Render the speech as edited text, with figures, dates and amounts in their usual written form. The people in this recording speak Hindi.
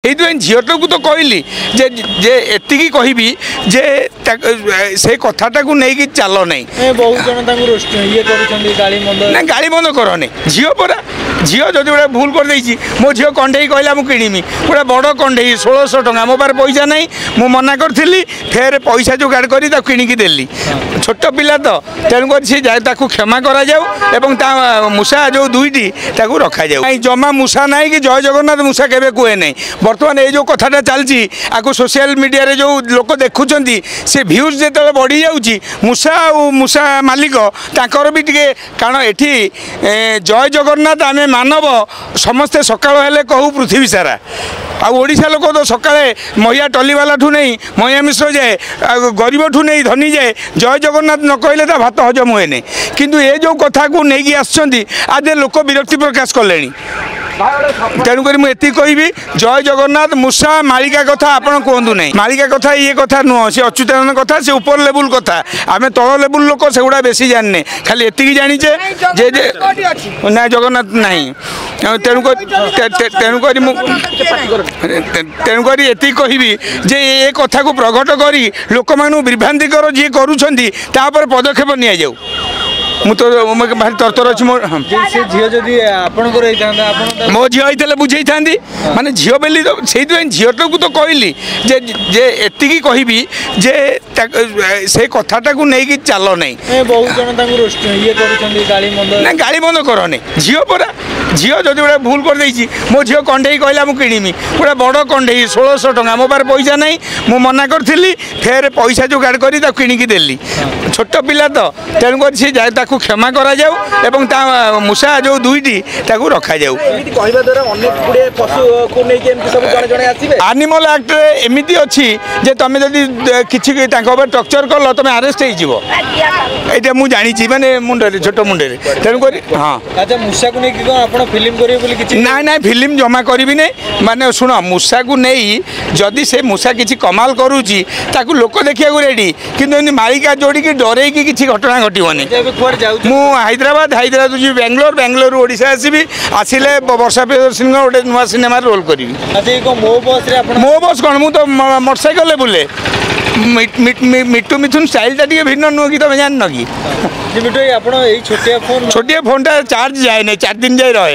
से झीलटा को तो कहली जे एति कहबी जे से कथाटा को नहीं चल नहीं ना गाड़ी बंद करनी झील परा झील जदि गोटे भूल कर देछि मो झील कंढे कहला मु किणीमी गोटे बड़ कंढे 1600 टंका मो पार पैसा नहीं मु मना करी फेर पैसा जोगाड़ करी किणिकी देली छोट पिला तो तेणुकर सी क्षमा करा जाऊ एवं मूषा जो दुईटी रखा जाऊ जमा मूषा ना कि जय जगन्नाथ मूषा केबे कहे नहीं बर्तमान ये जो कथाटा चलती आपको सोशल मीडिया रे जो लोक देखुं से भ्यूज जो बढ़ी जाऊँगी मूषा और मूषा मालिक ताकर भी टे कारण एठी जय जगन्नाथ आम मानव समस्ते सकाळ हेले कहू पृथ्वी सारा आशा लोक तो सकाळे महिला टलीवाला ठू नहीं महिला मिश्र जाए गरीब ठू नहीं धनी जाए जय जगन्नाथ न कहले भात हजम हुए नहीं किंतु ये जो कथा को लेकिन आसुँच आदे लोक विरक्ति प्रकाश कले तेणुक मुझे कहबी जय जगन्नाथ मूषा मालिका कथा आपड़ कहतु नहीं मालिका कथा ये कथा नुह सी अच्युतानंद कथा से ऊपर लेवल कथा आम तल लेवल लोक से गुड़ा बेसी जाने खाली एति जानीचे जे ना जगन्नाथ नहीं तेणुक ये कहबी जे ये कथा को प्रकट करी लोक मानू विभ्रांतिकर जी कर पदक्षेप नि जाऊ मु तो भारी तरतर अच्छी मो झी होते बुझे था माने झील बेली तो झीलटा को तो कहली जे एति कहबी जे से कथाटा को नहीं चल नहीं ना गाड़ी बंद करनी झील परा झील जदि गोटे भूल कर देछि मो झील कंढे कहला मु किणीमी गोटे बड़ कंढे 1600 टंका मो पार पैसा नहीं मु मना करी फेर पैसा जोगाड़ करी किणिकी देली छोट पिला तो तेणुकर सी क्षमा करा जाऊ एवं मूषा जो दुईटी रखा जाऊ एनिमल एक्ट एमती अच्छी जे तुम जदि किसी टर्चर कल तुम अरेस्ट हो मुझे जानी माने मुंडे छोट मुंडे तेणुक हाँ ना ना फिल्म जमा करी नहीं माने शुण मूषा को नहीं जदि से मूषा किसी कमाल करुच्ची लोक देखा रेडी कि मालिका जोड़ी डरे कि घटना घटनी मु हैदराबाद जी बेंगलोर बेंगलोर ओडिशा आसबि आसिले वर्षा प्रियदर्शनी गोटे नुआ सिनेमा रोल करी मो बस कौन मु तो मोटरसाइकेल बुले मिट्टू मिथुन स्टाइल टा भिन्न नुह कि तुम जान कि छोटिया फोन चार्ज जाए नहीं 4 दिन जाए रहे।